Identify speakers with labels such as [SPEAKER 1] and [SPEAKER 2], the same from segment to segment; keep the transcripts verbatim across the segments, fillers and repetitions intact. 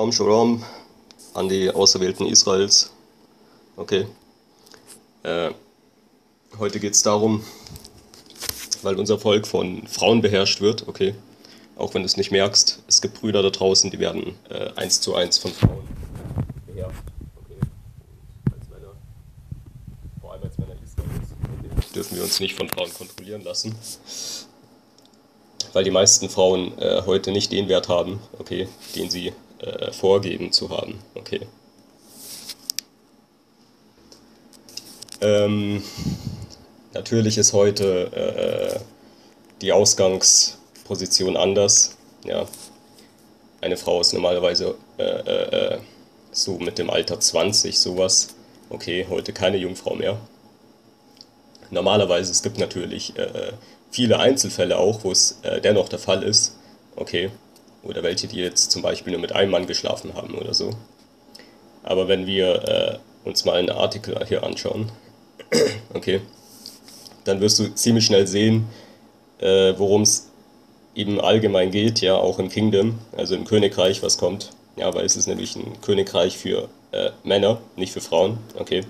[SPEAKER 1] Shalom, Shalom an die Auserwählten Israels. Okay. Äh, heute geht es darum, weil unser Volk von Frauen beherrscht wird, okay. Auch wenn du es nicht merkst, es gibt Brüder da draußen, die werden äh, eins zu eins von Frauen beherrscht. Okay. Als Männer, vor allem als Männer Israels, okay, dürfen wir uns nicht von Frauen kontrollieren lassen. Weil die meisten Frauen äh, heute nicht den Wert haben, okay, den sie äh, vorgeben zu haben, okay. Ähm, natürlich ist heute äh, die Ausgangsposition anders, ja. Eine Frau ist normalerweise äh, äh, so mit dem Alter zwanzig, sowas, okay, heute keine Jungfrau mehr. Normalerweise, es gibt natürlich äh, viele Einzelfälle auch, wo es äh, dennoch der Fall ist, okay, oder welche, die jetzt zum Beispiel nur mit einem Mann geschlafen haben oder so. Aber wenn wir äh, uns mal einen Artikel hier anschauen, okay, dann wirst du ziemlich schnell sehen, äh, worum es eben allgemein geht, ja, auch im Kingdom, also im Königreich, was kommt. Ja, weil es ist nämlich ein Königreich für äh, Männer, nicht für Frauen, okay.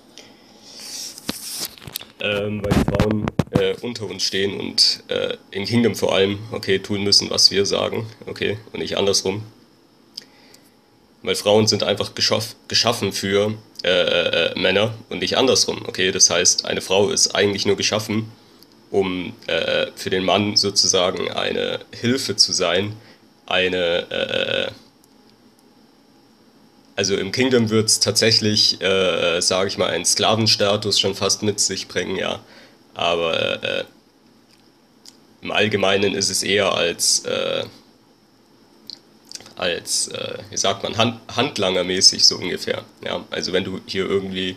[SPEAKER 1] Ähm, weil die Frauen äh, unter uns stehen und äh, im Kingdom vor allem, okay, tun müssen, was wir sagen, okay, und nicht andersrum. Weil Frauen sind einfach geschaff, geschaffen für äh, äh, Männer und nicht andersrum, okay. Das heißt, eine Frau ist eigentlich nur geschaffen, um äh, für den Mann sozusagen eine Hilfe zu sein, eine, äh, also im Kingdom wird es tatsächlich, äh, sage ich mal, einen Sklavenstatus schon fast mit sich bringen, ja. Aber äh, im Allgemeinen ist es eher als, äh, als äh, wie sagt man, Hand, Handlangermäßig so ungefähr. Ja? Also wenn du hier irgendwie,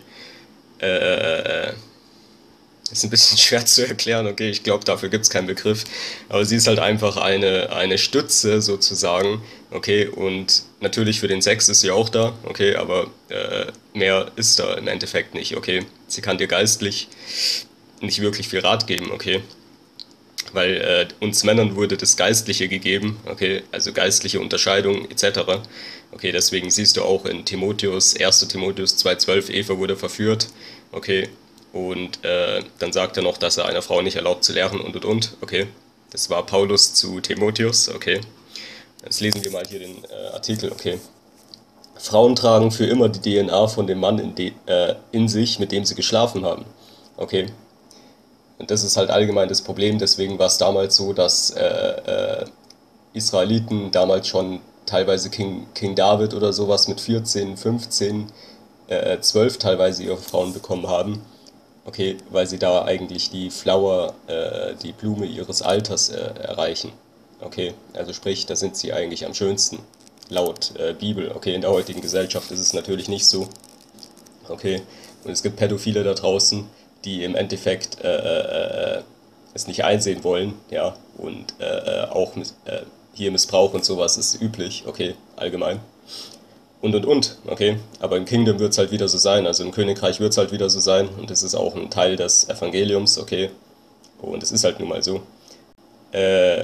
[SPEAKER 1] äh, ist ein bisschen schwer zu erklären, okay, ich glaube, dafür gibt es keinen Begriff, aber sie ist halt einfach eine, eine Stütze sozusagen, okay, und natürlich für den Sex ist sie auch da, okay, aber äh, mehr ist da im Endeffekt nicht, okay. Sie kann dir geistlich nicht wirklich viel Rat geben, okay. Weil äh, uns Männern wurde das Geistliche gegeben, okay, also geistliche Unterscheidung et cetera. Okay, deswegen siehst du auch in Timotheus, erster Timotheus zwei zwölf, Eva wurde verführt, okay, und äh, dann sagt er noch, dass er einer Frau nicht erlaubt zu lehren und und und, okay. Das war Paulus zu Timotheus, okay. Jetzt lesen wir mal hier den äh, Artikel, okay. Frauen tragen für immer die D N A von dem Mann in, de, äh, in sich, mit dem sie geschlafen haben, okay. Und das ist halt allgemein das Problem, deswegen war es damals so, dass äh, äh, Israeliten damals schon teilweise King, King David oder sowas mit vierzehn, fünfzehn, äh, zwölf teilweise ihre Frauen bekommen haben. Okay, weil sie da eigentlich die Flower, äh, die Blume ihres Alters äh, erreichen. Okay, also sprich, da sind sie eigentlich am schönsten, laut äh, Bibel. Okay, in der heutigen Gesellschaft ist es natürlich nicht so. Okay, und es gibt Pädophile da draußen, die im Endeffekt äh, äh, es nicht einsehen wollen, ja, und äh, auch äh, hier Missbrauch und sowas ist üblich, okay, allgemein. Und und und, okay, aber im Kingdom wird es halt wieder so sein, also im Königreich wird es halt wieder so sein und es ist auch ein Teil des Evangeliums, okay, und es ist halt nun mal so. Äh,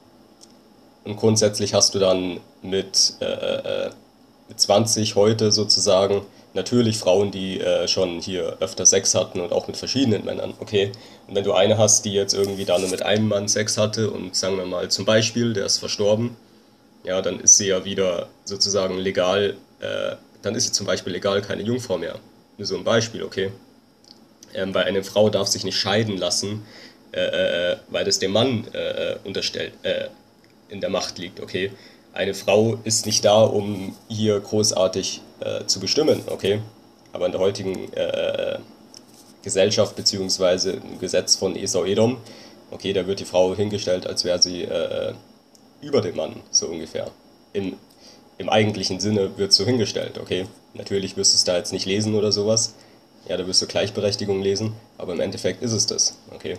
[SPEAKER 1] und grundsätzlich hast du dann mit, äh, äh, mit zwanzig heute sozusagen natürlich Frauen, die äh, schon hier öfter Sex hatten und auch mit verschiedenen Männern, okay. Und wenn du eine hast, die jetzt irgendwie da nur mit einem Mann Sex hatte und sagen wir mal zum Beispiel, der ist verstorben, ja, dann ist sie ja wieder sozusagen legal, äh, dann ist sie zum Beispiel legal keine Jungfrau mehr. Nur so ein Beispiel, okay. Ähm, weil eine Frau darf sich nicht scheiden lassen, äh, äh, weil das dem Mann äh, unterstellt, äh, in der Macht liegt, okay. Eine Frau ist nicht da, um hier großartig äh, zu bestimmen, okay. Aber in der heutigen äh, Gesellschaft beziehungsweise im Gesetz von Esau Edom, okay, da wird die Frau hingestellt, als wäre sie äh, über dem Mann, so ungefähr. Im, im eigentlichen Sinne wird so hingestellt, okay. Natürlich wirst du es da jetzt nicht lesen oder sowas. Ja, da wirst du Gleichberechtigung lesen, aber im Endeffekt ist es das, okay.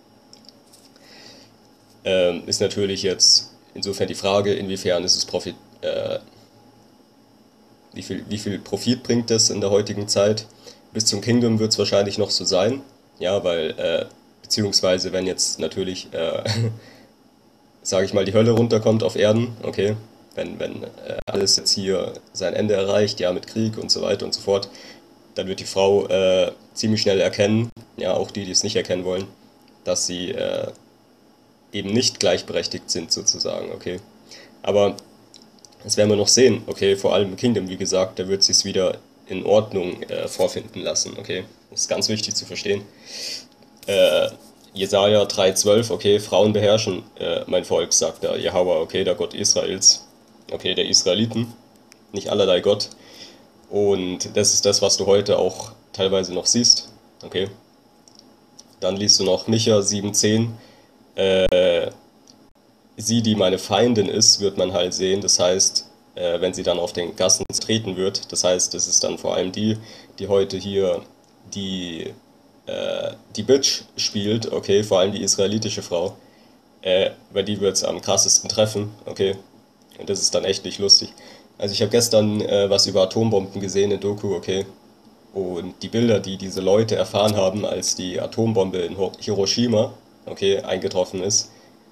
[SPEAKER 1] Ähm, ist natürlich jetzt insofern die Frage, inwiefern ist es Profit, äh, wie viel, wie viel Profit bringt das in der heutigen Zeit? Bis zum Kingdom wird es wahrscheinlich noch so sein, ja, weil, äh, beziehungsweise wenn jetzt natürlich, äh, sage ich mal, die Hölle runterkommt auf Erden, okay, wenn, wenn äh, alles jetzt hier sein Ende erreicht, ja, mit Krieg und so weiter und so fort, dann wird die Frau äh, ziemlich schnell erkennen, ja, auch die, die es nicht erkennen wollen, dass sie äh, eben nicht gleichberechtigt sind sozusagen, okay. Aber das werden wir noch sehen, okay, vor allem im Kingdom, wie gesagt, da wird sich's wieder in Ordnung äh, vorfinden lassen, okay. Das ist ganz wichtig zu verstehen. Äh, Jesaja drei zwölf, okay, Frauen beherrschen äh, mein Volk, sagt da Jahwe, okay, der Gott Israels, okay, der Israeliten, nicht allerlei Gott. Und das ist das, was du heute auch teilweise noch siehst, okay. Dann liest du noch Micha sieben zehn, äh, sie, die meine Feindin ist, wird man halt sehen. Das heißt, äh, wenn sie dann auf den Gassen treten wird, das heißt, das ist dann vor allem die, die heute hier die, äh, die Bitch spielt, okay, vor allem die israelitische Frau, äh, weil die wird es am krassesten treffen, okay. Und das ist dann echt nicht lustig. Also ich habe gestern äh, was über Atombomben gesehen in Doku, okay. Und die Bilder, die diese Leute erfahren haben, als die Atombombe in Hiroshima, okay, eingetroffen ist,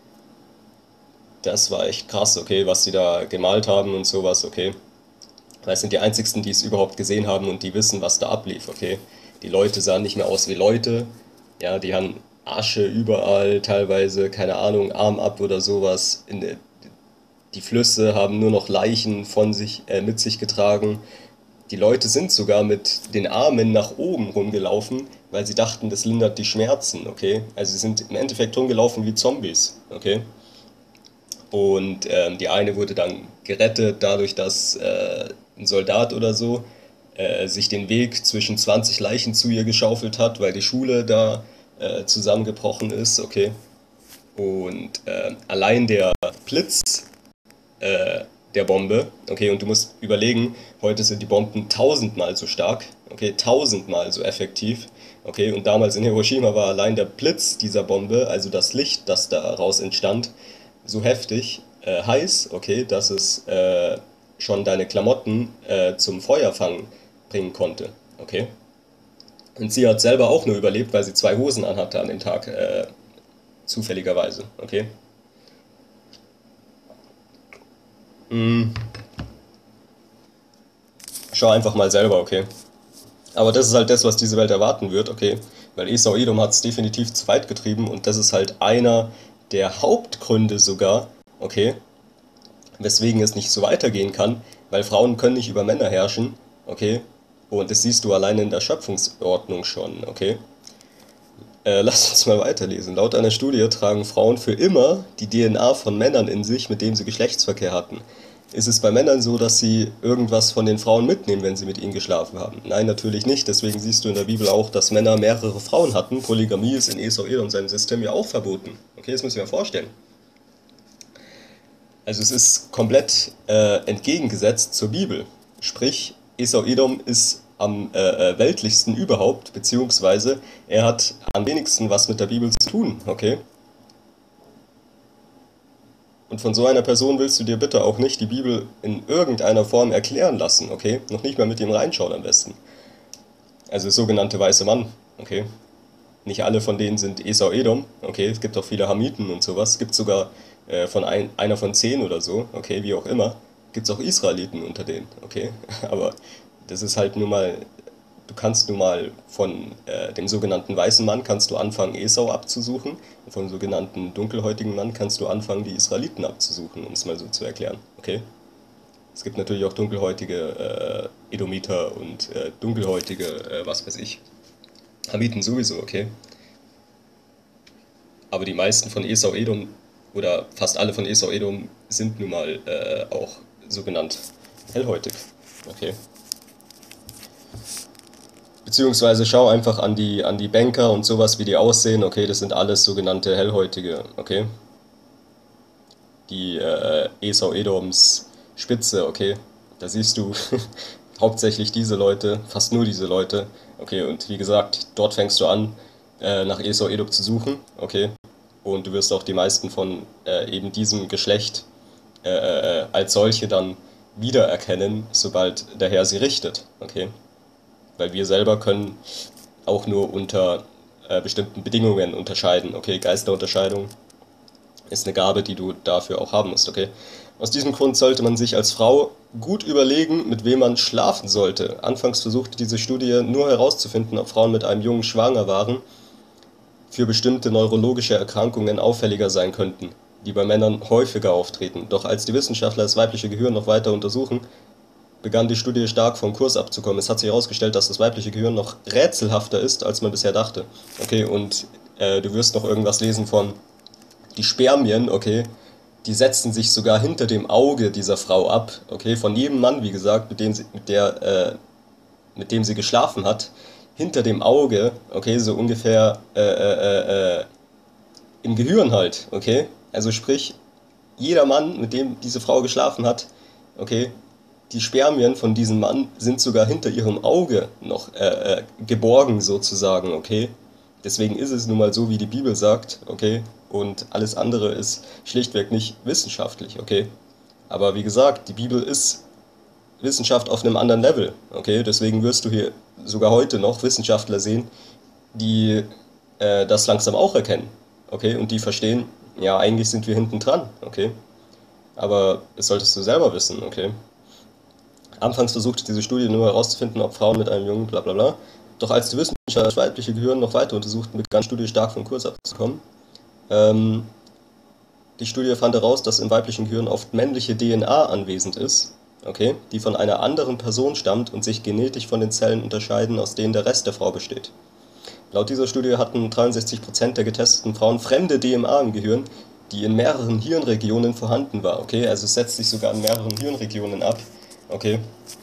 [SPEAKER 1] das war echt krass, okay, was sie da gemalt haben und sowas, okay. Weil es sind die einzigsten, die es überhaupt gesehen haben und die wissen, was da ablief, okay. Die Leute sahen nicht mehr aus wie Leute, ja, die haben Asche überall, teilweise, keine Ahnung, Arm ab oder sowas. In der, die Flüsse haben nur noch Leichen von sich, äh, mit sich getragen. Die Leute sind sogar mit den Armen nach oben rumgelaufen, weil sie dachten, das lindert die Schmerzen, okay. Also sie sind im Endeffekt rumgelaufen wie Zombies, okay. Und ähm, die eine wurde dann gerettet dadurch, dass äh, ein Soldat oder so äh, sich den Weg zwischen zwanzig Leichen zu ihr geschaufelt hat, weil die Schule da äh, zusammengebrochen ist, okay. Und äh, allein der Blitz äh, der Bombe, okay, und du musst überlegen, heute sind die Bomben tausendmal so stark, okay, tausendmal so effektiv, okay, und damals in Hiroshima war allein der Blitz dieser Bombe, also das Licht, das daraus entstand, so heftig äh, heiß, okay, dass es äh, schon deine Klamotten äh, zum Feuerfangen bringen konnte, okay. Und sie hat selber auch nur überlebt, weil sie zwei Hosen anhatte an dem Tag, äh, zufälligerweise, okay. Mm, schau einfach mal selber, okay. Aber das ist halt das, was diese Welt erwarten wird, okay. Weil Esau Edom hat es definitiv zu weit getrieben und das ist halt einer der Hauptgründe sogar, okay, weswegen es nicht so weitergehen kann, weil Frauen können nicht über Männer herrschen, okay, und das siehst du alleine in der Schöpfungsordnung schon, okay. Äh, lass uns mal weiterlesen. Laut einer Studie tragen Frauen für immer die D N A von Männern in sich, mit denen sie Geschlechtsverkehr hatten. Ist es bei Männern so, dass sie irgendwas von den Frauen mitnehmen, wenn sie mit ihnen geschlafen haben? Nein, natürlich nicht. Deswegen siehst du in der Bibel auch, dass Männer mehrere Frauen hatten. Polygamie ist in Esau Edom seinem System ja auch verboten. Okay, das müssen wir vorstellen. Also es ist komplett äh, entgegengesetzt zur Bibel. Sprich, Esau Edom ist am äh, äh, weltlichsten überhaupt, beziehungsweise er hat am wenigsten was mit der Bibel zu tun, okay? Und von so einer Person willst du dir bitte auch nicht die Bibel in irgendeiner Form erklären lassen, okay? Noch nicht mal mit ihm reinschauen am besten. Also der sogenannte weiße Mann, okay? Nicht alle von denen sind Esau Edom, okay? Es gibt auch viele Hamiten und sowas. Es gibt sogar äh, von ein, einer von zehn oder so, okay, wie auch immer, gibt es auch Israeliten unter denen, okay? Aber das ist halt nun mal, du kannst nun mal von äh, dem sogenannten weißen Mann kannst du anfangen, Esau abzusuchen. Und vom sogenannten dunkelhäutigen Mann kannst du anfangen, die Israeliten abzusuchen, um es mal so zu erklären, okay? Es gibt natürlich auch dunkelhäutige äh, Edomiter und äh, dunkelhäutige, äh, was weiß ich, Hamiten sowieso, okay? Aber die meisten von Esau Edom oder fast alle von Esau Edom sind nun mal äh, auch sogenannt hellhäutig, okay? Beziehungsweise schau einfach an die, an die Banker und sowas, wie die aussehen, okay? Das sind alles sogenannte hellhäutige, okay? Die äh, Esau Edoms Spitze, okay? Da siehst du hauptsächlich diese Leute, fast nur diese Leute, okay? Und wie gesagt, dort fängst du an, äh, nach Esau Edom zu suchen, okay? Und du wirst auch die meisten von äh, eben diesem Geschlecht äh, äh, als solche dann wiedererkennen, sobald der Herr sie richtet, okay? Weil wir selber können auch nur unter äh, bestimmten Bedingungen unterscheiden, okay? Geisterunterscheidung ist eine Gabe, die du dafür auch haben musst, okay? Aus diesem Grund sollte man sich als Frau gut überlegen, mit wem man schlafen sollte. Anfangs versuchte diese Studie nur herauszufinden, ob Frauen mit einem Jungen schwanger waren, für bestimmte neurologische Erkrankungen auffälliger sein könnten, die bei Männern häufiger auftreten. Doch als die Wissenschaftler das weibliche Gehirn noch weiter untersuchen, begann die Studie stark vom Kurs abzukommen. Es hat sich herausgestellt, dass das weibliche Gehirn noch rätselhafter ist, als man bisher dachte. Okay, und äh, du wirst noch irgendwas lesen von die Spermien, okay, die setzen sich sogar hinter dem Auge dieser Frau ab, okay, von jedem Mann, wie gesagt, mit dem sie, mit der, äh, mit dem sie geschlafen hat, hinter dem Auge, okay, so ungefähr äh, äh, äh, im Gehirn halt, okay, also sprich, jeder Mann, mit dem diese Frau geschlafen hat, okay, die Spermien von diesem Mann sind sogar hinter ihrem Auge noch äh, äh, geborgen sozusagen, okay? Deswegen ist es nun mal so, wie die Bibel sagt, okay? Und alles andere ist schlichtweg nicht wissenschaftlich, okay? Aber wie gesagt, die Bibel ist Wissenschaft auf einem anderen Level, okay? Deswegen wirst du hier sogar heute noch Wissenschaftler sehen, die äh, das langsam auch erkennen, okay? Und die verstehen, ja, eigentlich sind wir hinten dran, okay? Aber das solltest du selber wissen, okay? Anfangs versuchte diese Studie nur herauszufinden, ob Frauen mit einem Jungen bla bla bla. Doch als die Wissenschaftler das weibliche Gehirn noch weiter untersuchten, begann die Studie stark vom Kurs abzukommen. Ähm, die Studie fand heraus, dass im weiblichen Gehirn oft männliche D N A anwesend ist, okay, die von einer anderen Person stammt und sich genetisch von den Zellen unterscheiden, aus denen der Rest der Frau besteht. Laut dieser Studie hatten dreiundsechzig Prozent der getesteten Frauen fremde D N A im Gehirn, die in mehreren Hirnregionen vorhanden war, okay, also es setzt sich sogar in mehreren Hirnregionen ab. Okay.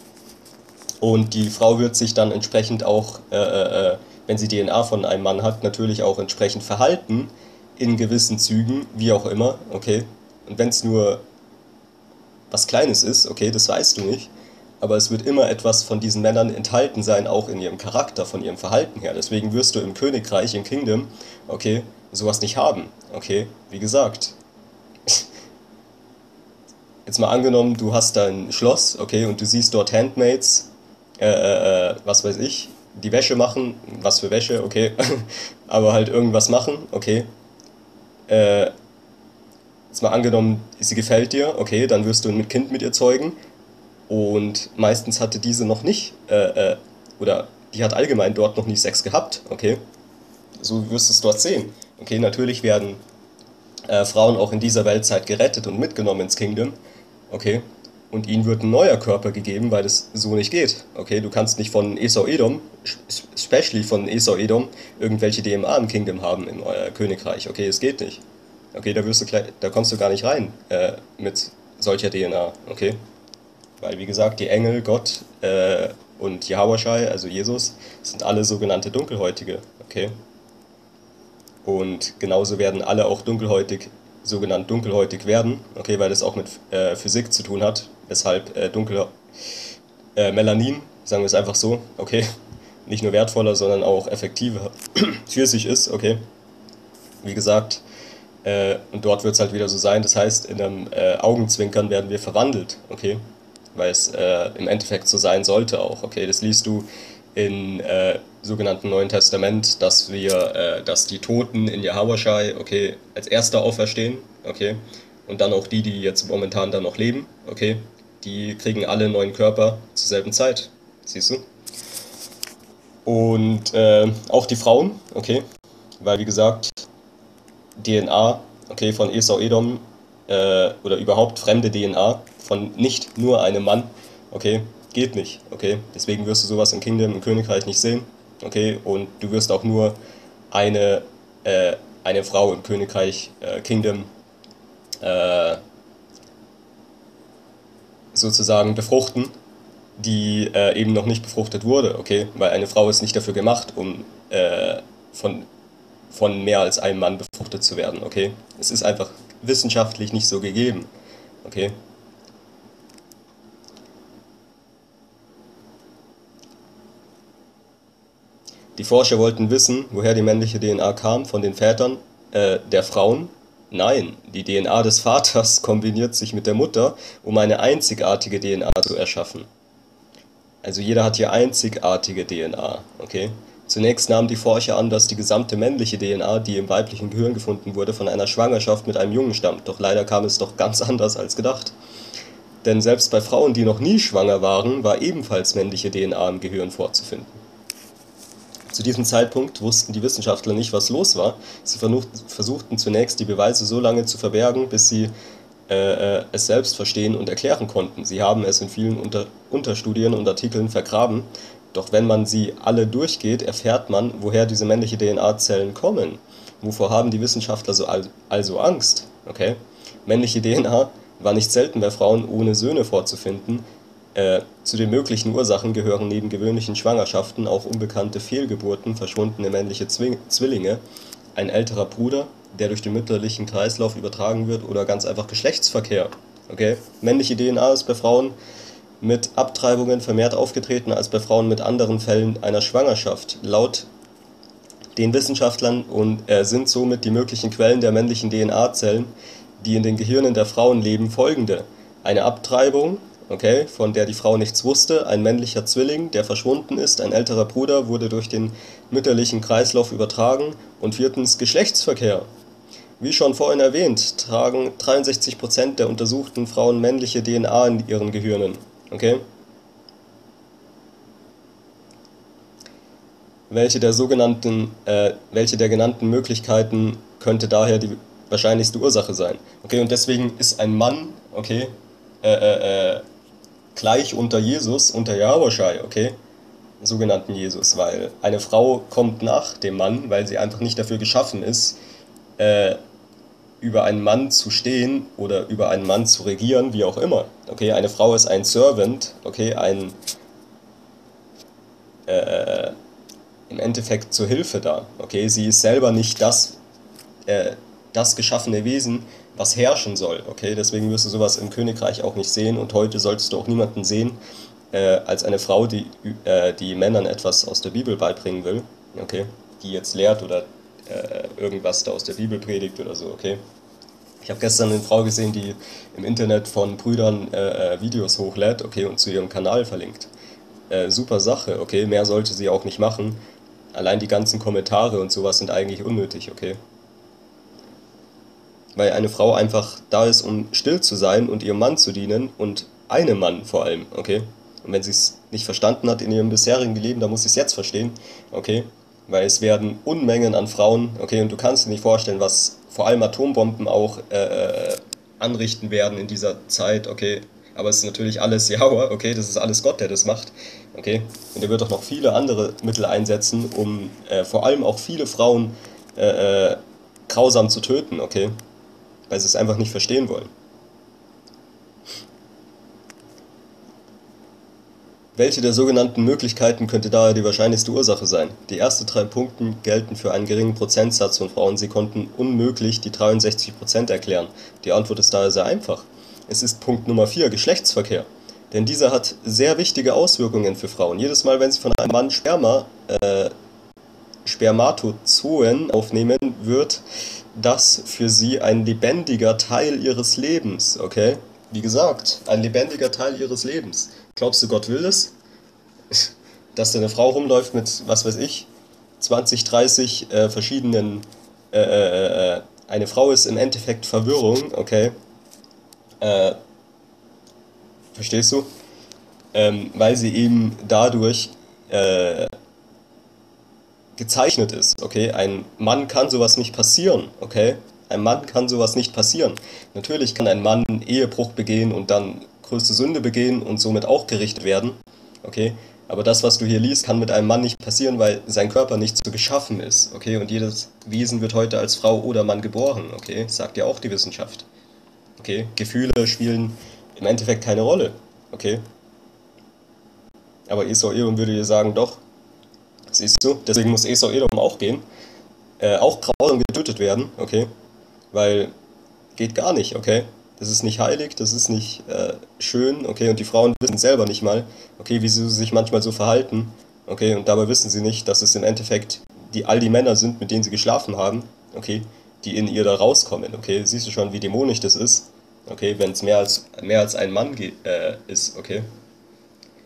[SPEAKER 1] Und die Frau wird sich dann entsprechend auch, äh, äh, wenn sie D N A von einem Mann hat, natürlich auch entsprechend verhalten, in gewissen Zügen, wie auch immer, okay. Und wenn es nur was Kleines ist, okay, das weißt du nicht, aber es wird immer etwas von diesen Männern enthalten sein, auch in ihrem Charakter, von ihrem Verhalten her. Deswegen wirst du im Königreich, im Kingdom, okay, sowas nicht haben, okay, wie gesagt. Jetzt mal angenommen, du hast dein Schloss, okay, und du siehst dort Handmaids, äh, äh, äh, was weiß ich, die Wäsche machen, was für Wäsche, okay, aber halt irgendwas machen, okay. Äh, jetzt mal angenommen, sie gefällt dir, okay, dann wirst du ein Kind mit ihr zeugen und meistens hatte diese noch nicht, äh, äh, oder die hat allgemein dort noch nie Sex gehabt, okay. So wirst du es dort sehen. Okay, natürlich werden äh, Frauen auch in dieser Weltzeit gerettet und mitgenommen ins Kingdom, okay, und ihnen wird ein neuer Körper gegeben, weil das so nicht geht, okay, du kannst nicht von Esau Edom, especially von Esau Edom, irgendwelche D N A im Kingdom haben, im äh, Königreich, okay, es geht nicht, okay, da wirst du gleich, da kommst du gar nicht rein äh, mit solcher D N A, okay, weil wie gesagt, die Engel, Gott äh, und Jahwaschai, also Jesus, sind alle sogenannte Dunkelhäutige, okay. Und genauso werden alle auch dunkelhäutig, sogenannt dunkelhäutig werden, okay, weil das auch mit äh, Physik zu tun hat, weshalb äh, dunkel, äh, Melanin, sagen wir es einfach so, okay, nicht nur wertvoller, sondern auch effektiver für sich ist, okay. Wie gesagt, äh, und dort wird es halt wieder so sein, das heißt, in einem äh, Augenzwinkern werden wir verwandelt, okay, weil es äh, im Endeffekt so sein sollte auch, okay, das liest du in äh, sogenannten Neuen Testament, dass wir, äh, dass die Toten in Jahwaschai, okay, als Erster auferstehen, okay, und dann auch die, die jetzt momentan dann noch leben, okay, die kriegen alle einen neuen Körper zur selben Zeit, siehst du? Und äh, auch die Frauen, okay, weil wie gesagt, D N A, okay, von Esau Edom, äh, oder überhaupt fremde D N A von nicht nur einem Mann, okay, geht nicht, okay, deswegen wirst du sowas im Kingdom, im Königreich nicht sehen, okay, und du wirst auch nur eine, äh, eine Frau im Königreich, äh, Kingdom, äh, sozusagen befruchten, die äh, eben noch nicht befruchtet wurde, okay, weil eine Frau ist nicht dafür gemacht, um äh, von, von mehr als einem Mann befruchtet zu werden, okay, es ist einfach wissenschaftlich nicht so gegeben, okay. Die Forscher wollten wissen, woher die männliche D N A kam, von den Vätern äh, der Frauen. Nein, die D N A des Vaters kombiniert sich mit der Mutter, um eine einzigartige D N A zu erschaffen. Also jeder hat hier einzigartige D N A, okay? Zunächst nahmen die Forscher an, dass die gesamte männliche D N A, die im weiblichen Gehirn gefunden wurde, von einer Schwangerschaft mit einem Jungen stammt, doch leider kam es doch ganz anders als gedacht. Denn selbst bei Frauen, die noch nie schwanger waren, war ebenfalls männliche D N A im Gehirn vorzufinden. Zu diesem Zeitpunkt wussten die Wissenschaftler nicht, was los war. Sie versuchten zunächst, die Beweise so lange zu verbergen, bis sie äh, äh, es selbst verstehen und erklären konnten. Sie haben es in vielen Unter Unterstudien und Artikeln vergraben, doch wenn man sie alle durchgeht, erfährt man, woher diese männliche D N A-Zellen kommen. Wovor haben die Wissenschaftler so al also Angst? Okay? Männliche D N A war nicht selten bei Frauen ohne Söhne vorzufinden. Äh, zu den möglichen Ursachen gehören neben gewöhnlichen Schwangerschaften auch unbekannte Fehlgeburten, verschwundene männliche Zwing Zwillinge, ein älterer Bruder, der durch den mütterlichen Kreislauf übertragen wird, oder ganz einfach Geschlechtsverkehr. Okay? Männliche D N A ist bei Frauen mit Abtreibungen vermehrt aufgetreten als bei Frauen mit anderen Fällen einer Schwangerschaft. Laut den Wissenschaftlern und, äh, sind somit die möglichen Quellen der männlichen D N A-Zellen, die in den Gehirnen der Frauen leben, folgende: Eine Abtreibung, okay, von der die Frau nichts wusste, ein männlicher Zwilling, der verschwunden ist, ein älterer Bruder wurde durch den mütterlichen Kreislauf übertragen, und viertens Geschlechtsverkehr. Wie schon vorhin erwähnt, tragen dreiundsechzig Prozent der untersuchten Frauen männliche D N A in ihren Gehirnen. Okay? Welche der sogenannten, äh, welche der genannten Möglichkeiten könnte daher die wahrscheinlichste Ursache sein? Okay, und deswegen ist ein Mann, okay, äh, äh, äh, gleich unter Jesus, unter Jahoschai, okay, sogenannten Jesus, weil eine Frau kommt nach dem Mann, weil sie einfach nicht dafür geschaffen ist, äh, über einen Mann zu stehen oder über einen Mann zu regieren, wie auch immer. Okay, eine Frau ist ein Servant, okay, ein äh, im Endeffekt zur Hilfe da. Okay, sie ist selber nicht das, äh, das geschaffene Wesen, was herrschen soll. Okay, deswegen wirst du sowas im Königreich auch nicht sehen, und heute solltest du auch niemanden sehen äh, als eine Frau, die, äh, die Männern etwas aus der Bibel beibringen will. Okay, die jetzt lehrt oder äh, irgendwas da aus der Bibel predigt oder so. Okay. Ich habe gestern eine Frau gesehen, die im Internet von Brüdern äh, Videos hochlädt, okay, und zu ihrem Kanal verlinkt. Äh, super Sache, okay, mehr sollte sie auch nicht machen. Allein die ganzen Kommentare und sowas sind eigentlich unnötig, okay. Weil eine Frau einfach da ist, um still zu sein und ihrem Mann zu dienen, und einem Mann vor allem, okay. Und wenn sie es nicht verstanden hat in ihrem bisherigen Leben, dann muss sie es jetzt verstehen, okay. Weil es werden Unmengen an Frauen, okay, und du kannst dir nicht vorstellen, was vor allem Atombomben auch äh, anrichten werden in dieser Zeit, okay. Aber es ist natürlich alles Jahwe, okay, das ist alles Gott, der das macht, okay. Und er wird auch noch viele andere Mittel einsetzen, um äh, vor allem auch viele Frauen äh, äh, grausam zu töten, okay. Weil sie es einfach nicht verstehen wollen. Welche der sogenannten Möglichkeiten könnte daher die wahrscheinlichste Ursache sein? Die ersten drei Punkte gelten für einen geringen Prozentsatz von Frauen. Sie konnten unmöglich die dreiundsechzig Prozent erklären. Die Antwort ist daher sehr einfach. Es ist Punkt Nummer vier, Geschlechtsverkehr. Denn dieser hat sehr wichtige Auswirkungen für Frauen. Jedes Mal, wenn sie von einem Mann Sperma, äh, Spermatozoen aufnehmen, wird das für sie ein lebendiger Teil ihres Lebens. Okay? Wie gesagt, ein lebendiger Teil ihres Lebens. Glaubst du, Gott will das? Dass da eine Frau rumläuft mit, was weiß ich, zwanzig, dreißig äh, verschiedenen... Äh, äh, äh, eine Frau ist im Endeffekt Verwirrung, okay? Äh, verstehst du? Ähm, weil sie eben dadurch äh, gezeichnet ist, okay? Ein Mann kann sowas nicht passieren, okay? Ein Mann kann sowas nicht passieren. Natürlich kann ein Mann einen Ehebruch begehen und dann größte Sünde begehen und somit auch gerichtet werden, okay? Aber das, was du hier liest, kann mit einem Mann nicht passieren, weil sein Körper nicht so geschaffen ist, okay? Und jedes Wesen wird heute als Frau oder Mann geboren, okay? Das sagt ja auch die Wissenschaft, okay? Gefühle spielen im Endeffekt keine Rolle, okay? Aber Esau Edom würde dir sagen, doch, siehst du, deswegen muss Esau Edom auch gehen, äh, auch grausam getötet werden, okay? Weil geht gar nicht, okay? Das ist nicht heilig, das ist nicht äh, schön, okay? Und die Frauen wissen selber nicht mal, okay, wie sie sich manchmal so verhalten, okay? Und dabei wissen sie nicht, dass es im Endeffekt die, all die Männer sind, mit denen sie geschlafen haben, okay? Die in ihr da rauskommen, okay? Siehst du schon, wie dämonisch das ist, okay? Wenn es mehr als, mehr als ein Mann äh, ist, okay?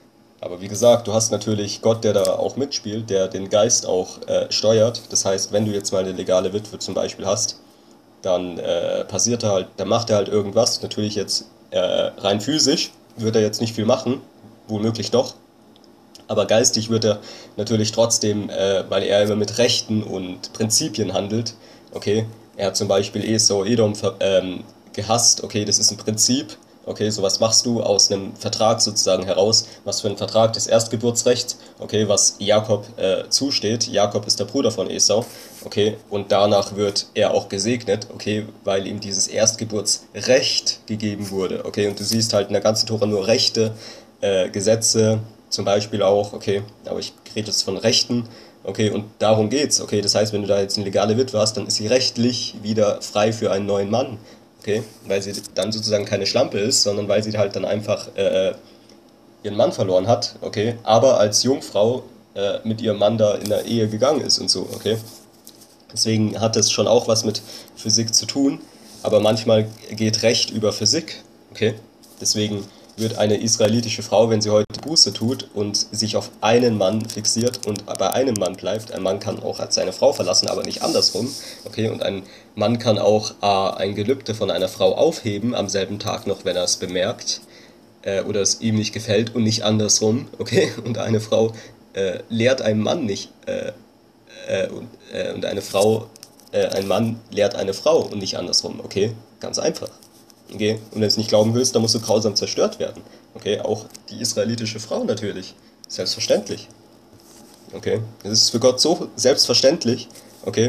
[SPEAKER 1] Aber wie gesagt, du hast natürlich Gott, der da auch mitspielt, der den Geist auch äh, steuert. Das heißt, wenn du jetzt mal eine legale Witwe zum Beispiel hast, dann äh, passiert er halt, dann macht er halt irgendwas. Natürlich jetzt äh, rein physisch wird er jetzt nicht viel machen, womöglich doch. Aber geistig wird er natürlich trotzdem, äh, weil er immer mit Rechten und Prinzipien handelt. Okay, er hat zum Beispiel Esau, Edom ver- ähm, gehasst. Okay, das ist ein Prinzip. Okay, sowas machst du aus einem Vertrag sozusagen heraus. Was für ein Vertrag? Das Erstgeburtsrecht. Okay, was Jakob äh, zusteht. Jakob ist der Bruder von Esau. Okay, und danach wird er auch gesegnet. Okay, weil ihm dieses Erstgeburtsrecht gegeben wurde. Okay, und du siehst halt in der ganzen Tora nur Rechte, äh, Gesetze, zum Beispiel auch, okay, aber ich rede jetzt von Rechten, okay, und darum geht's, okay, das heißt, wenn du da jetzt eine legale Witwe hast, dann ist sie rechtlich wieder frei für einen neuen Mann, okay, weil sie dann sozusagen keine Schlampe ist, sondern weil sie halt dann einfach äh, ihren Mann verloren hat, okay, aber als Jungfrau äh, mit ihrem Mann da in der Ehe gegangen ist und so, okay. Deswegen hat es schon auch was mit Physik zu tun, aber manchmal geht Recht über Physik, okay? Deswegen wird eine israelitische Frau, wenn sie heute Buße tut und sich auf einen Mann fixiert und bei einem Mann bleibt, ein Mann kann auch als seine Frau verlassen, aber nicht andersrum, okay? Und ein Mann kann auch äh, ein Gelübde von einer Frau aufheben am selben Tag noch, wenn er es bemerkt äh, oder es ihm nicht gefällt und nicht andersrum, okay? Und eine Frau äh, lehrt einem Mann nicht, äh, äh, und, äh, und eine Frau, äh, ein Mann lehrt eine Frau und nicht andersrum, okay? Ganz einfach. Okay? Und wenn du es nicht glauben willst, dann musst du grausam zerstört werden. Okay? Auch die israelitische Frau natürlich. Selbstverständlich. Okay? Es ist für Gott so selbstverständlich, okay,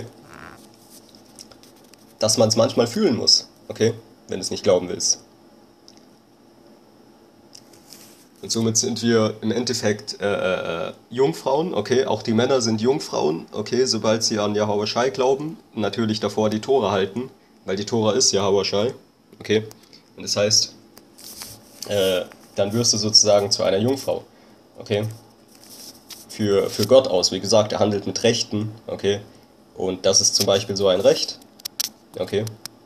[SPEAKER 1] dass man es manchmal fühlen muss. Okay? Wenn du es nicht glauben willst. Und somit sind wir im Endeffekt äh, äh, Jungfrauen, okay, auch die Männer sind Jungfrauen, okay, sobald sie an Yahweh Shai glauben, natürlich davor die Tora halten, weil die Tora ist Yahweh Shai, okay, und das heißt, äh, dann wirst du sozusagen zu einer Jungfrau, okay, für, für Gott aus, wie gesagt, er handelt mit Rechten, okay, und das ist zum Beispiel so ein Recht, okay.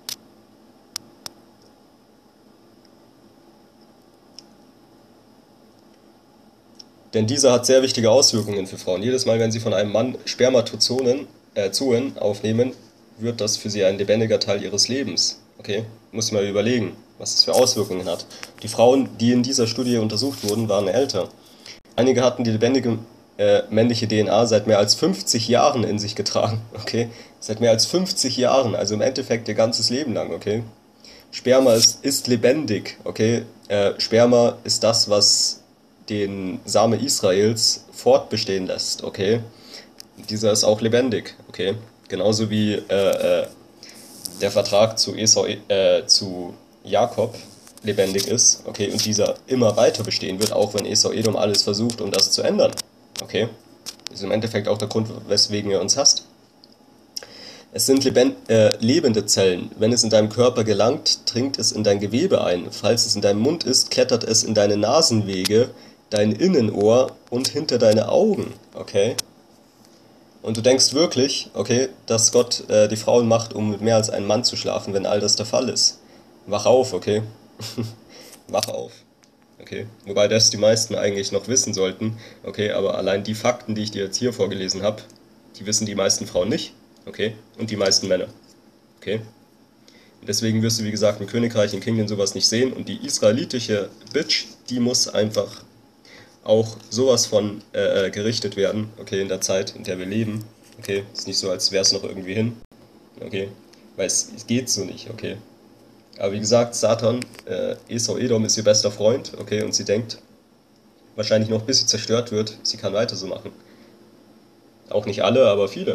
[SPEAKER 1] Denn dieser hat sehr wichtige Auswirkungen für Frauen. Jedes Mal, wenn sie von einem Mann Spermatozonen, äh, Zoen aufnehmen, wird das für sie ein lebendiger Teil ihres Lebens. Okay? Muss man überlegen, was das für Auswirkungen hat. Die Frauen, die in dieser Studie untersucht wurden, waren älter. Einige hatten die lebendige äh, männliche D N A seit mehr als fünfzig Jahren in sich getragen. Okay? Seit mehr als fünfzig Jahren, also im Endeffekt ihr ganzes Leben lang. Okay? Sperma ist, ist lebendig. Okay? Äh, Sperma ist das, was den Same Israels fortbestehen lässt, okay? Dieser ist auch lebendig, okay? Genauso wie äh, äh, der Vertrag zu, Esau, äh, zu Jakob lebendig ist, okay? Und dieser immer weiter bestehen wird, auch wenn Esau Edom alles versucht, um das zu ändern, okay? Das ist im Endeffekt auch der Grund, weswegen er uns hasst. Es sind lebend, äh, lebende Zellen. Wenn es in deinem Körper gelangt, dringt es in dein Gewebe ein. Falls es in deinem Mund ist, klettert es in deine Nasenwege, dein Innenohr und hinter deine Augen, okay? Und du denkst wirklich, okay, dass Gott äh, die Frauen macht, um mit mehr als einem Mann zu schlafen, wenn all das der Fall ist. Wach auf, okay? Wach auf, okay? Wobei das die meisten eigentlich noch wissen sollten, okay? Aber allein die Fakten, die ich dir jetzt hier vorgelesen habe, die wissen die meisten Frauen nicht, okay? Und die meisten Männer, okay? Und deswegen wirst du, wie gesagt, im Königreich, in Kingdom sowas nicht sehen. Und die israelitische Bitch, die muss einfach auch sowas von äh, gerichtet werden, okay, in der Zeit, in der wir leben, okay, ist nicht so, als wäre es noch irgendwie hin, okay, weil es, es geht so nicht, okay. Aber wie gesagt, Satan, äh, Esau Edom ist ihr bester Freund, okay, und sie denkt, wahrscheinlich noch bis sie zerstört wird, sie kann weiter so machen. Auch nicht alle, aber viele.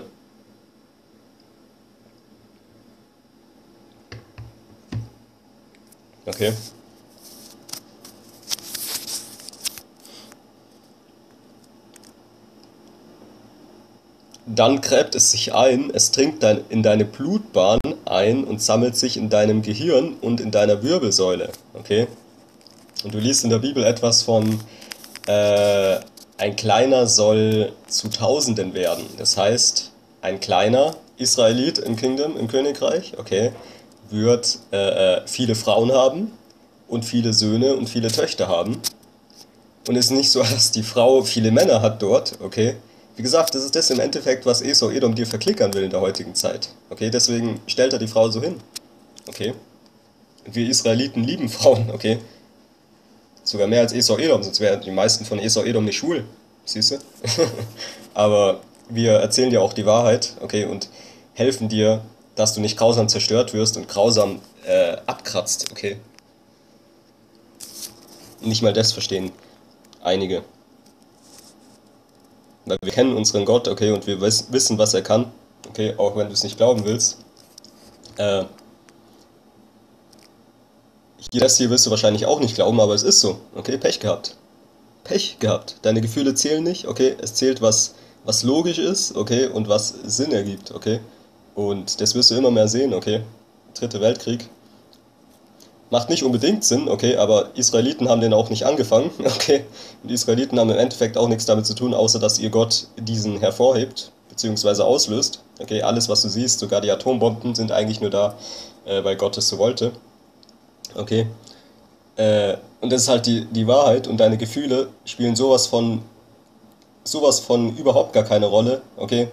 [SPEAKER 1] Okay. Dann gräbt es sich ein, es dringt dein, in deine Blutbahn ein und sammelt sich in deinem Gehirn und in deiner Wirbelsäule. Okay? Und du liest in der Bibel etwas von, äh, ein Kleiner soll zu Tausenden werden. Das heißt, ein kleiner Israelit im Kingdom, im Königreich, okay, wird äh, viele Frauen haben und viele Söhne und viele Töchter haben. Und es ist nicht so, dass die Frau viele Männer hat dort, okay? Wie gesagt, das ist das im Endeffekt, was Esau Edom dir verklickern will in der heutigen Zeit. Okay, deswegen stellt er die Frau so hin. Okay? Wir Israeliten lieben Frauen, okay? Sogar mehr als Esau Edom, sonst wären die meisten von Esau Edom nicht schwul. Siehst du? Aber wir erzählen dir auch die Wahrheit, okay, und helfen dir, dass du nicht grausam zerstört wirst und grausam äh, abkratzt, okay? Nicht mal das verstehen einige. Weil wir kennen unseren Gott, okay, und wir wiss, wissen, was er kann, okay, auch wenn du es nicht glauben willst. Äh, hier, das hier wirst du wahrscheinlich auch nicht glauben, aber es ist so, okay, Pech gehabt. Pech gehabt. Deine Gefühle zählen nicht, okay, es zählt, was, was logisch ist, okay, und was Sinn ergibt, okay. Und das wirst du immer mehr sehen, okay. Dritter Weltkrieg. Macht nicht unbedingt Sinn, okay, aber Israeliten haben den auch nicht angefangen, okay. Und die Israeliten haben im Endeffekt auch nichts damit zu tun, außer dass ihr Gott diesen hervorhebt, beziehungsweise auslöst. Okay, alles, was du siehst, sogar die Atombomben, sind eigentlich nur da, äh, weil Gott es so wollte. Okay. Äh, und das ist halt die, die Wahrheit und deine Gefühle spielen sowas von, sowas von überhaupt gar keine Rolle, okay.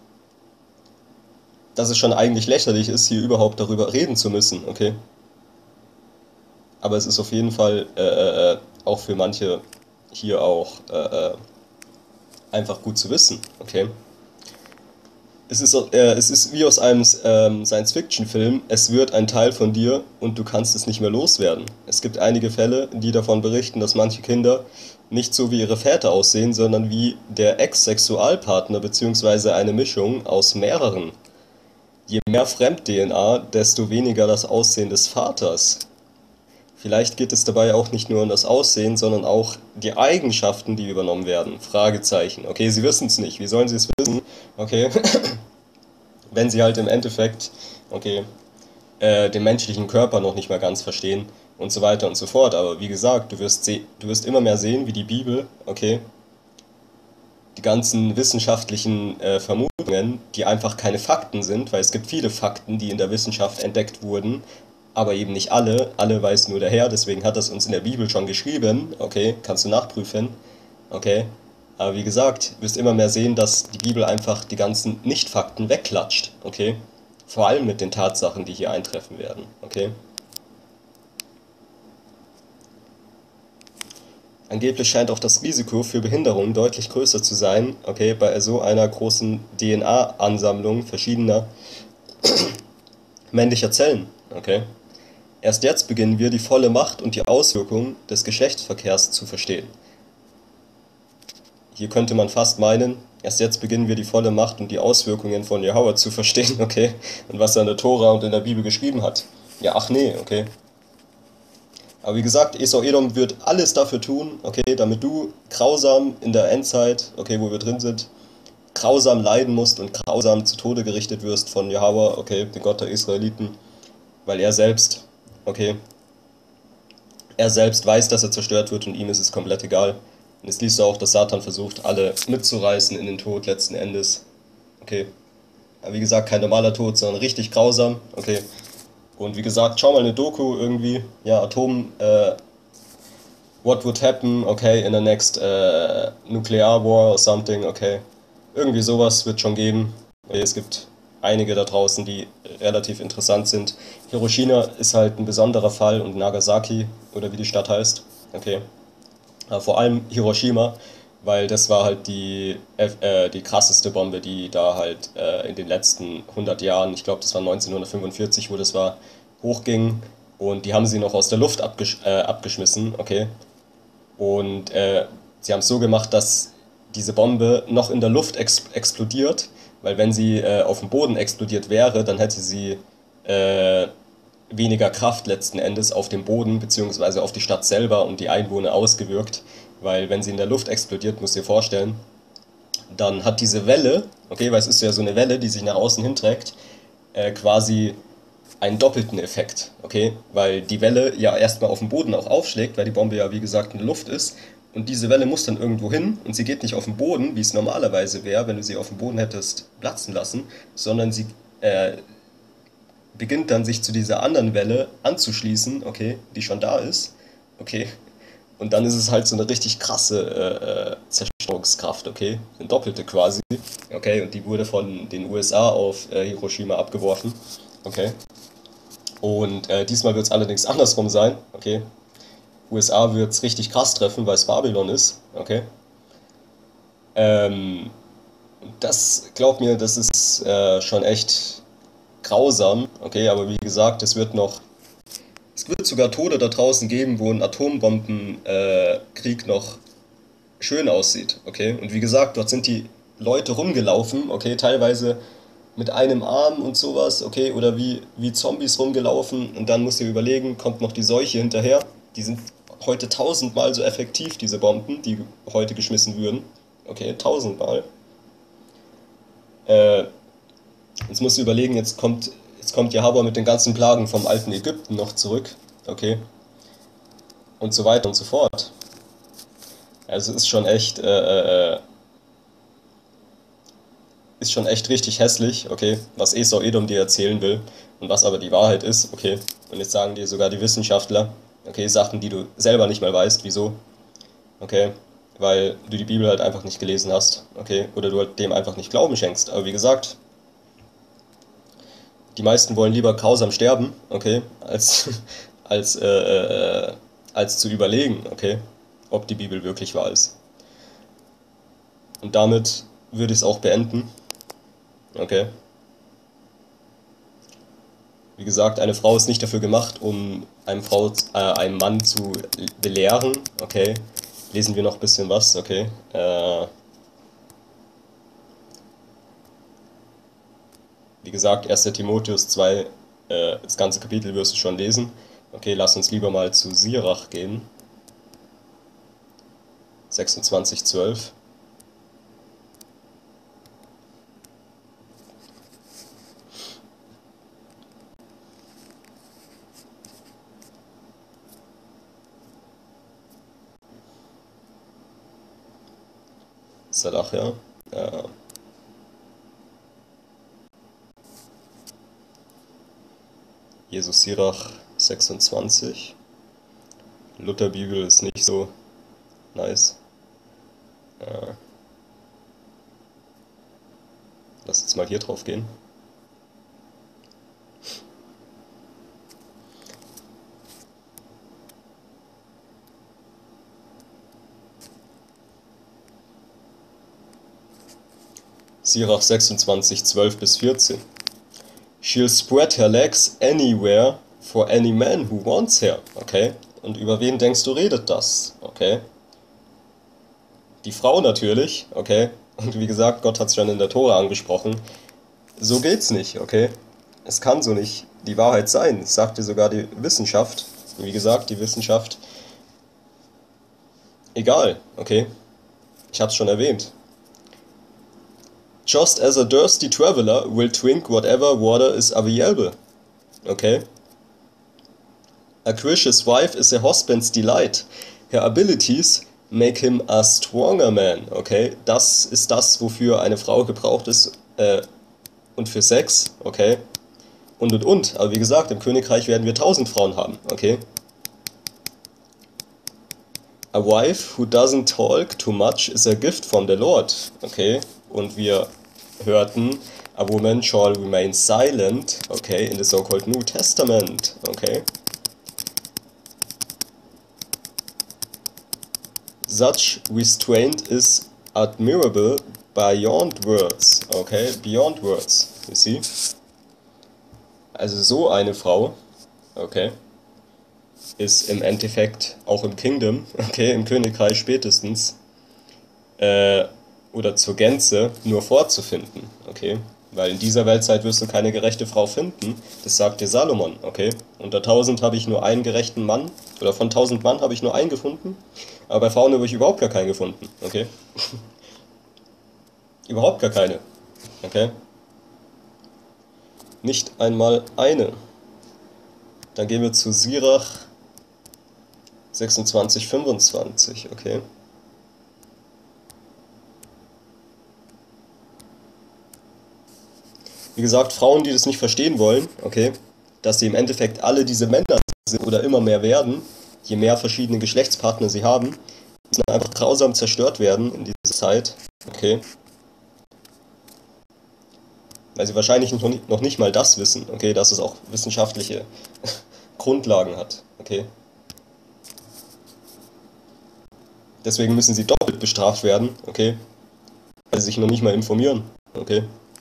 [SPEAKER 1] Dass es schon eigentlich lächerlich ist, hier überhaupt darüber reden zu müssen, okay. Aber es ist auf jeden Fall äh, äh, äh, auch für manche hier auch äh, äh, einfach gut zu wissen, okay? Es ist, äh, es ist wie aus einem ähm, Science-Fiction-Film, es wird ein Teil von dir und du kannst es nicht mehr loswerden. Es gibt einige Fälle, die davon berichten, dass manche Kinder nicht so wie ihre Väter aussehen, sondern wie der Ex-Sexualpartner beziehungsweise eine Mischung aus mehreren. Je mehr Fremd-D N A, desto weniger das Aussehen des Vaters. Vielleicht geht es dabei auch nicht nur um das Aussehen, sondern auch die Eigenschaften, die übernommen werden. Fragezeichen. Okay, sie wissen es nicht. Wie sollen sie es wissen? Okay, wenn sie halt im Endeffekt, okay, äh, den menschlichen Körper noch nicht mal ganz verstehen und so weiter und so fort. Aber wie gesagt, du wirst, se du wirst immer mehr sehen, wie die Bibel, okay, die ganzen wissenschaftlichen äh, Vermutungen, die einfach keine Fakten sind, weil es gibt viele Fakten, die in der Wissenschaft entdeckt wurden, aber eben nicht alle. Alle weiß nur der Herr, deswegen hat das uns in der Bibel schon geschrieben, okay, kannst du nachprüfen, okay. Aber wie gesagt, du wirst immer mehr sehen, dass die Bibel einfach die ganzen Nicht-Fakten wegklatscht, okay. Vor allem mit den Tatsachen, die hier eintreffen werden, okay. Angeblich scheint auch das Risiko für Behinderungen deutlich größer zu sein, okay, bei so einer großen D N A-Ansammlung verschiedener männlicher Zellen, okay. Erst jetzt beginnen wir, die volle Macht und die Auswirkungen des Geschlechtsverkehrs zu verstehen. Hier könnte man fast meinen, erst jetzt beginnen wir, die volle Macht und die Auswirkungen von Jehova zu verstehen, okay, und was er in der Tora und in der Bibel geschrieben hat. Ja, ach nee, okay. Aber wie gesagt, Esau Edom wird alles dafür tun, okay, damit du grausam in der Endzeit, okay, wo wir drin sind, grausam leiden musst und grausam zu Tode gerichtet wirst von Jahwe, okay, dem Gott der Israeliten, weil er selbst, okay, er selbst weiß, dass er zerstört wird und ihm ist es komplett egal. Und jetzt liest du auch, dass Satan versucht, alle mitzureißen in den Tod letzten Endes, okay. Aber wie gesagt, kein normaler Tod, sondern richtig grausam, okay. Und wie gesagt, schau mal eine Doku irgendwie, ja, Atom, äh, what would happen, okay, in the next äh, nuclear war or something, okay. Irgendwie sowas wird schon geben. Okay, es gibt einige da draußen, die relativ interessant sind. Hiroshima ist halt ein besonderer Fall und Nagasaki, oder wie die Stadt heißt, okay. Aber vor allem Hiroshima, weil das war halt die, äh, die krasseste Bombe, die da halt äh, in den letzten hundert Jahren, ich glaube das war neunzehnhundertfünfundvierzig, wo das war, hochging und die haben sie noch aus der Luft abgesch äh, abgeschmissen, okay. Und äh, sie haben es so gemacht, dass diese Bombe noch in der Luft ex explodiert, weil wenn sie äh, auf dem Boden explodiert wäre, dann hätte sie äh, weniger Kraft letzten Endes auf dem Boden beziehungsweise auf die Stadt selber und die Einwohner ausgewirkt, weil wenn sie in der Luft explodiert, musst du dir vorstellen, dann hat diese Welle, okay, weil es ist ja so eine Welle, die sich nach außen hinträgt, äh, quasi einen doppelten Effekt, okay, weil die Welle ja erstmal auf dem Boden auch aufschlägt, weil die Bombe ja wie gesagt in der Luft ist und diese Welle muss dann irgendwo hin und sie geht nicht auf den Boden, wie es normalerweise wäre, wenn du sie auf dem Boden hättest platzen lassen, sondern sie äh, beginnt dann sich zu dieser anderen Welle anzuschließen, okay, die schon da ist, okay, Und dann ist es halt so eine richtig krasse äh, äh, Zerstörungskraft, okay? Eine doppelte quasi. Okay, und die wurde von den U S A auf äh, Hiroshima abgeworfen. Okay. Und äh, diesmal wird es allerdings andersrum sein, okay? U S A wird es richtig krass treffen, weil es Babylon ist, okay? Ähm, das, glaub mir, das ist äh, schon echt grausam, okay? Aber wie gesagt, es wird noch, es wird sogar Tode da draußen geben, wo ein Atombombenkrieg äh, Krieg noch schön aussieht, okay? Und wie gesagt, dort sind die Leute rumgelaufen, okay? Teilweise mit einem Arm und sowas, okay? Oder wie, wie Zombies rumgelaufen. Und dann musst du dir überlegen, kommt noch die Seuche hinterher. Die sind heute tausendmal so effektiv, diese Bomben, die heute geschmissen würden. Okay, tausendmal. Äh, Jetzt musst du überlegen, jetzt kommt, jetzt kommt Jahwe mit den ganzen Plagen vom alten Ägypten noch zurück. Okay? Und so weiter und so fort. Also ist schon echt, äh, äh, ist schon echt richtig hässlich, okay, was Esau Edom dir erzählen will und was aber die Wahrheit ist, okay. Und jetzt sagen dir sogar die Wissenschaftler, okay, Sachen, die du selber nicht mal weißt, wieso, okay, weil du die Bibel halt einfach nicht gelesen hast, okay, oder du halt dem einfach nicht Glauben schenkst. Aber wie gesagt, die meisten wollen lieber grausam sterben, okay, als, als, äh, äh, als zu überlegen, okay, ob die Bibel wirklich wahr ist. Und damit würde ich es auch beenden, okay. Wie gesagt, eine Frau ist nicht dafür gemacht, um einem, Frau, äh, einem Mann zu belehren, okay. Lesen wir noch ein bisschen was, okay. Äh, wie gesagt, erster Timotheus zwei, äh, das ganze Kapitel wirst du schon lesen. Okay, lass uns lieber mal zu Sirach gehen. sechsundzwanzig zwölf. Sirach, ja. Ja. Jesus Sirach sechsundzwanzig. Lutherbibel ist nicht so nice. Ja. Lass uns mal hier drauf gehen. Sirach sechsundzwanzig zwölf bis vierzehn. She'll spread her legs anywhere for any man who wants her. Okay? Und über wen denkst du redet das? Okay? Die Frau natürlich, okay? Und wie gesagt, Gott hat es schon in der Tora angesprochen. So geht's nicht, okay? Es kann so nicht die Wahrheit sein. Das sagt dir sogar die Wissenschaft. Wie gesagt, die Wissenschaft. Egal, okay? Ich hab's schon erwähnt. Just as a thirsty traveler will drink whatever water is available. Okay? A gracious wife is a husband's delight. Her abilities make him a stronger man. Okay? Das ist das, wofür eine Frau gebraucht ist. Äh, und für Sex. Okay? Und und und. Aber wie gesagt, im Königreich werden wir tausend Frauen haben. Okay? A wife who doesn't talk too much is a gift from the Lord. Okay? Und wir hörten, a woman shall remain silent, okay, in the so-called New Testament, okay. Such restraint is admirable beyond words, okay, beyond words, you see. Also so eine Frau, okay, ist im Endeffekt auch im Kingdom, okay, im Königreich spätestens, äh, oder zur Gänze nur vorzufinden, okay? Weil in dieser Weltzeit wirst du keine gerechte Frau finden, das sagt dir Salomon, okay? Unter tausend habe ich nur einen gerechten Mann, oder von tausend Mann habe ich nur einen gefunden, aber bei Frauen habe ich überhaupt gar keinen gefunden, okay? Überhaupt gar keine, okay? Nicht einmal eine. Dann gehen wir zu Sirach sechsundzwanzig fünfundzwanzig, okay? Wie gesagt, Frauen, die das nicht verstehen wollen, okay, dass sie im Endeffekt alle diese Männer sind oder immer mehr werden, je mehr verschiedene Geschlechtspartner sie haben, müssen einfach grausam zerstört werden in dieser Zeit, okay? Weil sie wahrscheinlich noch nicht, noch nicht mal das wissen, okay, dass es auch wissenschaftliche Grundlagen hat, okay? Deswegen müssen sie doppelt bestraft werden, okay? Weil sie sich noch nicht mal informieren, okay?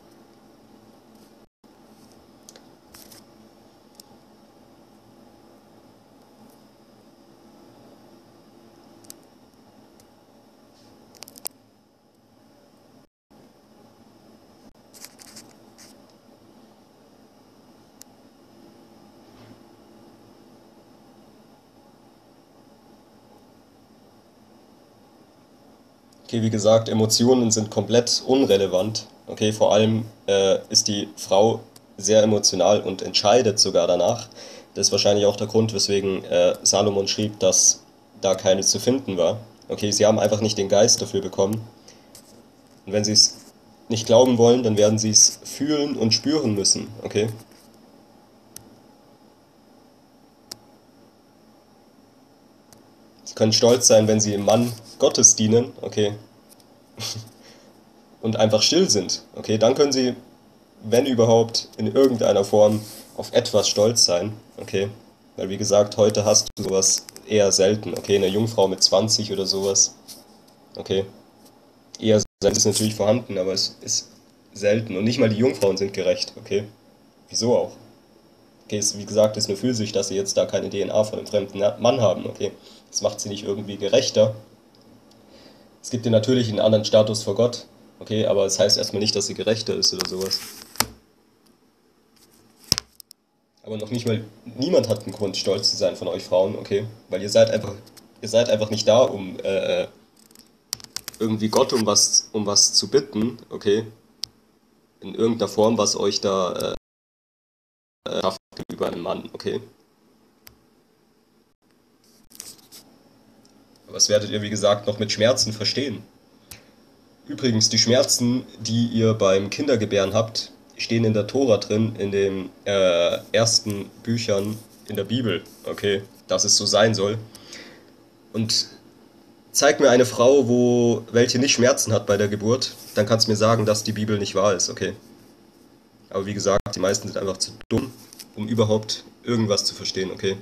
[SPEAKER 1] Okay, wie gesagt, Emotionen sind komplett unrelevant. Okay, vor allem äh, ist die Frau sehr emotional und entscheidet sogar danach. Das ist wahrscheinlich auch der Grund, weswegen äh, Salomon schrieb, dass da keine zu finden war. Okay, sie haben einfach nicht den Geist dafür bekommen. Und wenn sie es nicht glauben wollen, dann werden sie es fühlen und spüren müssen. Okay? Sie können stolz sein, wenn sie im Mann Gottes dienen. Okay? Und einfach still sind. Okay, dann können sie, wenn überhaupt, in irgendeiner Form auf etwas stolz sein. Okay, weil wie gesagt, heute hast du sowas eher selten. Okay, eine Jungfrau mit zwanzig oder sowas. Okay, eher selten ist natürlich vorhanden, aber es ist selten. Und nicht mal die Jungfrauen sind gerecht. Okay, wieso auch? Okay, es, wie gesagt, ist nur für sich, dass sie jetzt da keine D N A von einem fremden Mann haben. Okay, das macht sie nicht irgendwie gerechter. Es gibt ihr natürlich einen anderen Status vor Gott. Okay, aber es heißt erstmal nicht, dass sie gerechter ist oder sowas. Aber noch nicht mal, niemand hat einen Grund, stolz zu sein von euch Frauen, okay? Weil ihr seid einfach, ihr seid einfach nicht da, um äh, irgendwie Gott um was, um was zu bitten, okay? In irgendeiner Form, was euch da äh, schafft gegenüber einem Mann, okay? Aber das werdet ihr, wie gesagt, noch mit Schmerzen verstehen. Übrigens, die Schmerzen, die ihr beim Kindergebären habt, stehen in der Tora drin, in den äh, ersten Büchern in der Bibel, okay, dass es so sein soll. Und zeig mir eine Frau, wo welche nicht Schmerzen hat bei der Geburt, dann kannst du mir sagen, dass die Bibel nicht wahr ist, okay. Aber wie gesagt, die meisten sind einfach zu dumm, um überhaupt irgendwas zu verstehen, okay.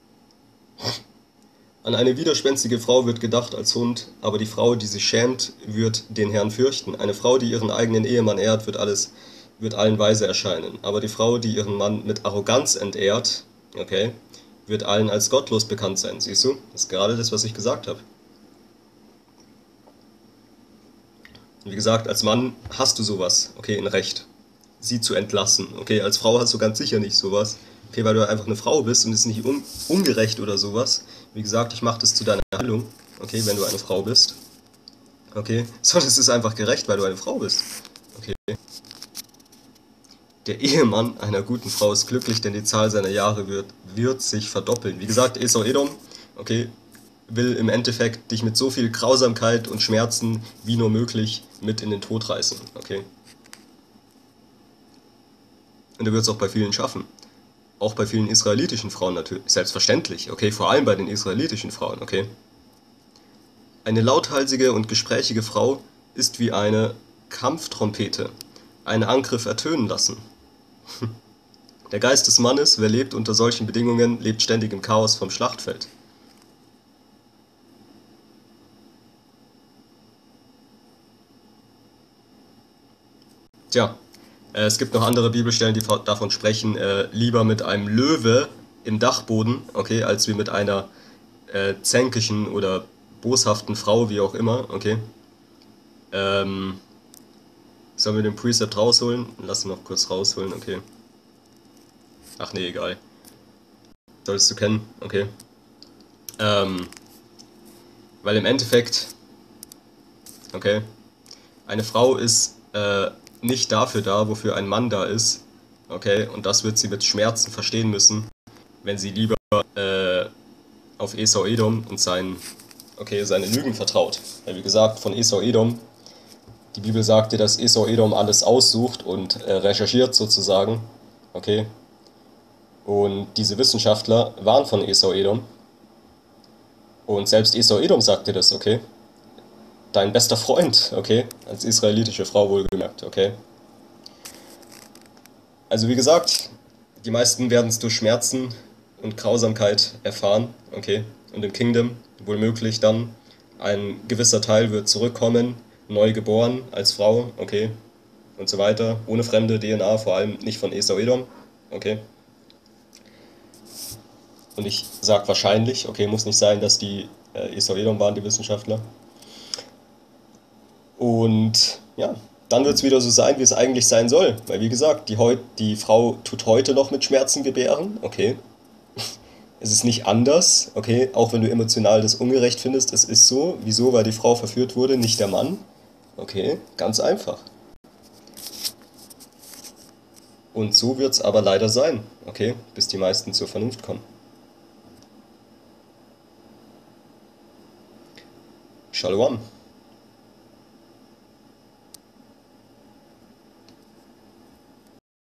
[SPEAKER 1] An eine widerspenstige Frau wird gedacht als Hund, aber die Frau, die sich schämt, wird den Herrn fürchten. Eine Frau, die ihren eigenen Ehemann ehrt, wird alles, wird allen weise erscheinen. Aber die Frau, die ihren Mann mit Arroganz entehrt, okay, wird allen als gottlos bekannt sein. Siehst du? Das ist gerade das, was ich gesagt habe. Wie gesagt, als Mann hast du sowas, okay, ein Recht, sie zu entlassen. Okay, als Frau hast du ganz sicher nicht sowas. Okay, weil du einfach eine Frau bist und es ist nicht un ungerecht oder sowas. Wie gesagt, ich mache das zu deiner Handlung, okay, wenn du eine Frau bist. Okay, sondern es ist einfach gerecht, weil du eine Frau bist. Okay. Der Ehemann einer guten Frau ist glücklich, denn die Zahl seiner Jahre wird, wird sich verdoppeln. Wie gesagt, Esau Edom, okay, will im Endeffekt dich mit so viel Grausamkeit und Schmerzen wie nur möglich mit in den Tod reißen, okay. Und er wird es auch bei vielen schaffen. Auch bei vielen israelitischen Frauen natürlich, selbstverständlich, okay, vor allem bei den israelitischen Frauen, okay. Eine lauthalsige und gesprächige Frau ist wie eine Kampftrompete, einen Angriff ertönen lassen. Der Geist des Mannes, wer lebt unter solchen Bedingungen, lebt ständig im Chaos vom Schlachtfeld. Tja, äh, es gibt noch andere Bibelstellen, die davon sprechen, äh, lieber mit einem Löwe im Dachboden, okay, als wie mit einer äh, zänkischen oder boshaften Frau, wie auch immer, okay. Ähm, sollen wir den Precept rausholen? Lass ihn noch kurz rausholen, okay. Ach nee, egal. Solltest du kennen, okay. Ähm, weil im Endeffekt, okay, eine Frau ist äh, nicht dafür da, wofür ein Mann da ist, okay, und das wird sie mit Schmerzen verstehen müssen, wenn sie lieber äh, auf Esau Edom und sein, okay, seine Lügen vertraut. Weil wie gesagt, von Esau Edom, die Bibel sagte, dass Esau Edom alles aussucht und äh, recherchiert sozusagen, okay, und diese Wissenschaftler waren von Esau Edom, Und selbst Esau Edom sagte das, okay? Dein bester Freund, okay? Als israelitische Frau wohlgemerkt, okay? Also wie gesagt, die meisten werden es durch Schmerzen und Grausamkeit erfahren, okay? Und im Kingdom wohl möglich dann ein gewisser Teil wird zurückkommen, neu geboren als Frau, okay? Und so weiter, ohne fremde D N A, vor allem nicht von Esau Edom, okay? Und ich sag wahrscheinlich, okay, muss nicht sein, dass die äh, Esau Edom waren, die Wissenschaftler. Und ja, dann wird es wieder so sein, wie es eigentlich sein soll. Weil wie gesagt, die, heut, die Frau tut heute noch mit Schmerzen gebären, okay. Es ist nicht anders, okay, auch wenn du emotional das ungerecht findest, es ist so. Wieso? Weil die Frau verführt wurde, nicht der Mann. Okay, ganz einfach. Und so wird es aber leider sein, okay, bis die meisten zur Vernunft kommen. Shalom.